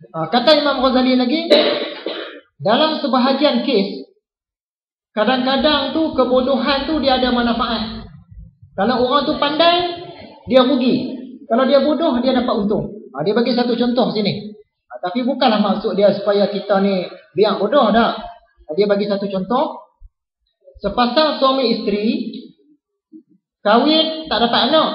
Kata Imam Ghazali lagi, dalam sebahagian kes, kadang-kadang tu kebodohan tu dia ada manfaat. Kalau orang tu pandai, dia rugi. Kalau dia bodoh, dia dapat untung. Dia bagi satu contoh sini. Tapi bukanlah maksud dia supaya kita ni biar bodoh dah. Dia bagi satu contoh. Sepasang suami isteri kahwin tak dapat anak.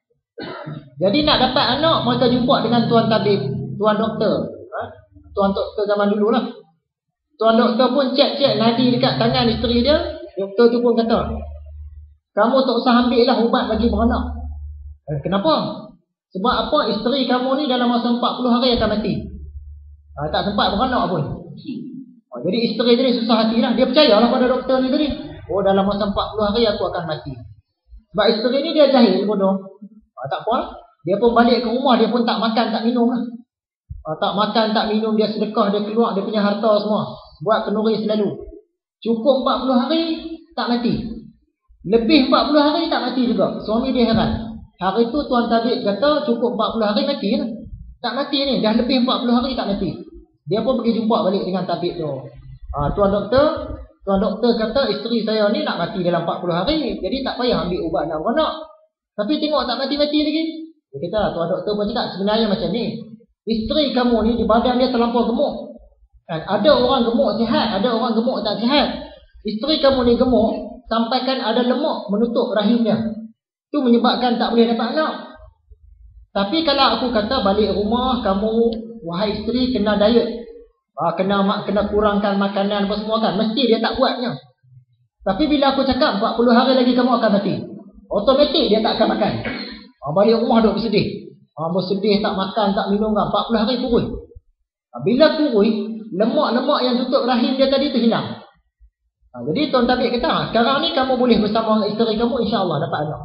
Jadi nak dapat anak, mereka jumpa dengan tuan tabib, tuan doktor. Tuan doktor zaman dulu lah. Tuan doktor pun cek nadi dekat tangan isteri dia. Doktor tu pun kata, kamu tak usah ambil lah ubat bagi beranak. Kenapa? Sebab apa? Isteri kamu ni dalam masa 40 hari akan mati. Tak sempat beranak pun. Jadi isteri tadi susah hati lah. Dia percayalah pada doktor ni tadi. Dalam masa 40 hari aku akan mati. Sebab isteri ni dia jahil bodoh. Tak apa. Dia pun balik ke rumah, dia pun tak makan, tak minum lah. Tak makan, tak minum, dia sedekah, dia keluar, dia punya harta semua. Buat kenduri selalu. Cukup 40 hari, tak mati. Lebih 40 hari, tak mati juga. Suami dia heran. Hari tu tuan tabib kata, cukup 40 hari, mati lah. Tak mati ni, dah lebih 40 hari, tak mati. Dia pun pergi jumpa balik dengan tabib tu. Tuan doktor kata, isteri saya ni nak mati dalam 40 hari. Jadi tak payah ambil ubat nak beranak. Tapi tengok tak mati-mati lagi. Dia kata, tuan doktor pun cakap sebenarnya macam ni. Isteri kamu ni di badan dia terlampau gemuk. Ada orang gemuk sihat, ada orang gemuk tak sihat. Isteri kamu ni gemuk, sampaikan ada lemak menutup rahimnya. Itu menyebabkan tak boleh dapat anak. Tapi kalau aku kata balik rumah, kamu, wahai isteri, kena diet. Kena kurangkan makanan apa semua kan. Mesti dia tak buatnya. Tapi bila aku cakap 40 hari lagi kamu akan mati, automatik dia tak akan makan. Balik rumah duk bersedih. Bersedih, tak makan, tak minum kan. 40 hari kurus. Bila kurus, lemak-lemak yang tutup rahim dia tadi tu hilang. Jadi tuan tabib kata, sekarang ni kamu boleh bersama isteri kamu, insya-Allah dapat anak.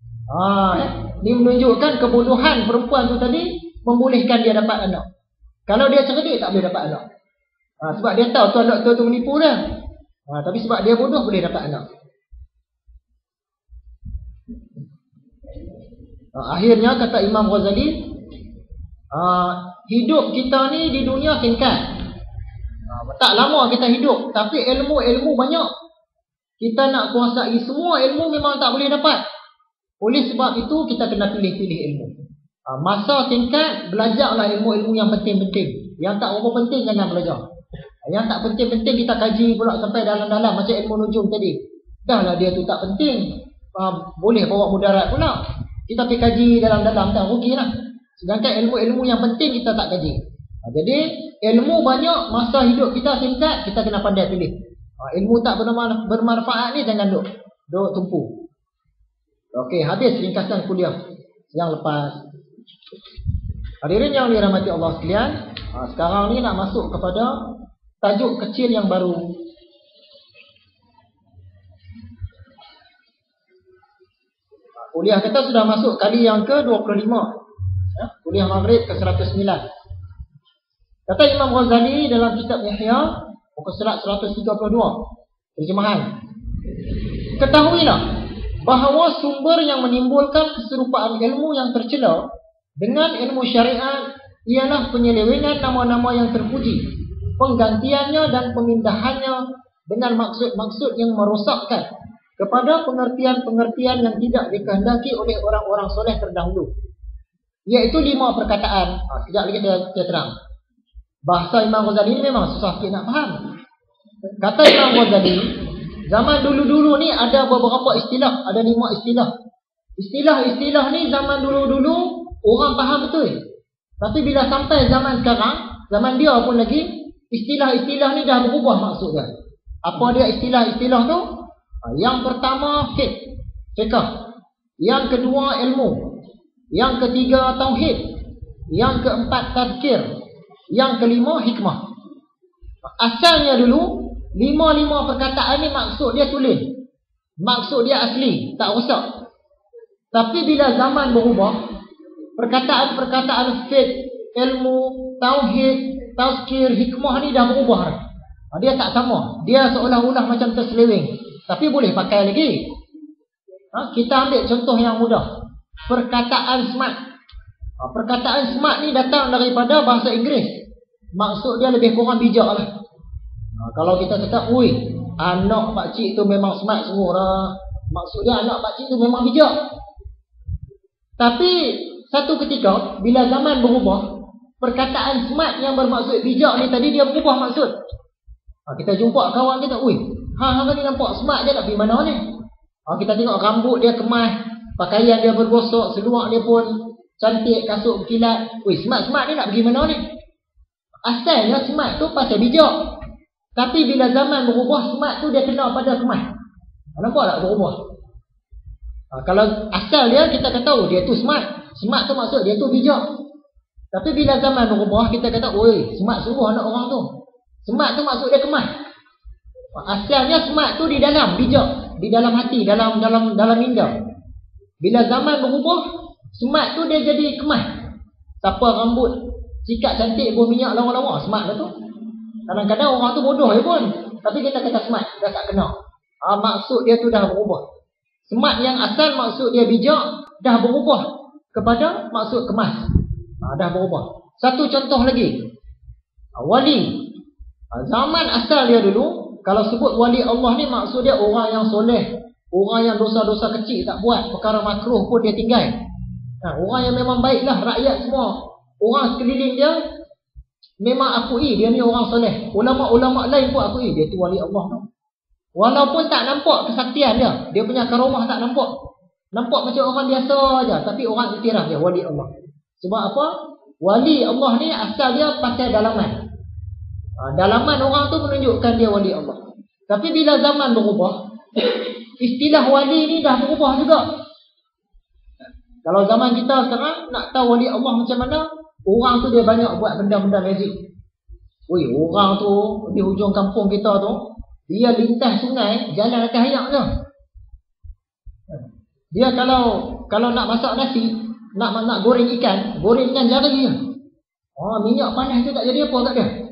Ini menunjukkan kebodohan perempuan tu tadi membolehkan dia dapat anak. Kalau dia cerdik tak boleh dapat anak. Sebab dia tahu tuan doktor tu menipu dia. Tapi sebab dia bodoh boleh dapat anak. Akhirnya kata Imam Ghazali, hidup kita ni di dunia singkat. Tak lama kita hidup, tapi ilmu-ilmu banyak. Kita nak kuasai semua ilmu memang tak boleh dapat. Oleh sebab itu kita kena pilih-pilih ilmu. Masa singkat, belajarlah ilmu-ilmu yang penting-penting. Yang tak apa penting jangan belajar. Yang tak penting-penting kita kaji pula sampai dalam-dalam, macam ilmu nujum tadi. Dah lah dia tu tak penting, boleh bawa mudarat pula. Kita pergi kaji dalam-dalam tak rugilah. Sedangkan ilmu-ilmu yang penting kita tak kaji. Jadi ilmu banyak, masa hidup kita singkat, kita kena pandai pilih. Ilmu tak bermanfaat ni jangan duk tumpu. Okey, habis ringkasan kuliah yang lepas. Hadirin yang dirahmati Allah sekalian, sekarang ni nak masuk kepada tajuk kecil yang baru. Kuliah kita sudah masuk kali yang ke-25. Kuliah Maghrib ke-109. Kata Imam Ghazali dalam kitab Ihya, muka surat 132, terjemahan. Ketahuilah bahawa sumber yang menimbulkan keserupaan ilmu yang tercela dengan ilmu syariat ialah penyelewengan nama-nama yang terpuji, penggantiannya dan pemindahannya dengan maksud-maksud yang merosakkan kepada pengertian-pengertian yang tidak dikehendaki oleh orang-orang soleh terdahulu, iaitu 5 perkataan. Sekejap lagi saya terang. Bahasa Imam Ghazali ni memang susah sikit nak faham. Kata Imam Ghazali, zaman dulu-dulu ni ada beberapa istilah, ada 5 istilah. Istilah-istilah ni zaman dulu-dulu orang faham betul. Tapi bila sampai zaman sekarang, zaman dia pun lagi, istilah-istilah ni dah berubah maksudnya. Apa dia istilah-istilah tu? Yang pertama fiqh. Yang kedua ilmu. Yang ketiga tauhid. Yang keempat tazkir. Yang kelima hikmah. Asalnya dulu 5 perkataan ni maksud dia tulis, maksud dia asli, tak rosak. Tapi bila zaman berubah, perkataan-perkataan fiqh, ilmu, tauhid, tazkir, hikmah ni dah berubah. Dia tak sama. Dia seolah-olah macam terseleweng. Tapi boleh pakai lagi. Kita ambil contoh yang mudah. Perkataan smart. Perkataan smart ni datang daripada bahasa Inggeris. maksud dia lebih kurang bijak lah. Kalau kita cakap, anak pakcik tu memang smart semua lah, maksud dia anak pakcik tu memang bijak. Tapi satu ketika bila zaman berubah, perkataan smart yang bermaksud bijak ni tadi dia berubah maksud. Kita jumpa kawan kita, hang ni nampak smart je, nak pergi mana ni? Kita tengok rambut dia kemas, pakaian dia bergosok, seluar dia pun cantik, kasut berkilat. Smart-smart ni nak pergi mana ni? Asalnya smart tu pasal bijak. Tapi bila zaman berubah, smart tu dia kena pada kemas. Nampak tak berubah? Kalau asal dia, kita kata dia tu smart. Smart tu maksud dia tu bijak. Tapi bila zaman berubah, kita kata, smart sungguh anak orang tu. Smart tu maksud dia kemas. Asalnya smart tu di dalam bijak, di dalam hati, dalam minda. Bila zaman berubah, smart tu dia jadi kemas. Siapa rambut sikat cantik, buah minyak lawa-lawa, smart dah tu. Kadang-kadang orang tu bodoh pun, tapi kita kata smart, dah tak kena. Maksud dia tu dah berubah. Smart yang asal maksud dia bijak, dah berubah kepada maksud kemas. Dah berubah. Satu contoh lagi, wali. Zaman asal dia dulu, kalau sebut wali Allah ni, maksud dia orang yang soleh, orang yang dosa-dosa kecil tak buat, perkara makruh pun dia tinggal. Orang yang memang baiklah, rakyat semua, orang sekeliling dia memang akui dia ni orang soleh. Ulama-ulama lain pun akui dia tu wali Allah tu. Walaupun tak nampak kesaktian dia, dia punya karomah tak nampak. Nampak macam orang biasa aja, tapi orang iktiraf dia wali Allah. Sebab apa? Wali Allah ni asal dia pasal dalaman. Dalaman orang tu menunjukkan dia wali Allah. Tapi bila zaman berubah, istilah wali ni dah berubah juga. Kalau zaman kita sekarang nak tahu wali Allah macam mana, orang tu dia banyak buat benda-benda magic. Orang tu di hujung kampung kita tu, dia lintas sungai jalan atas air je. Dia kalau nak masak nasi, nak goreng ikan jari je. Minyak panas tu tak jadi apa kat dia.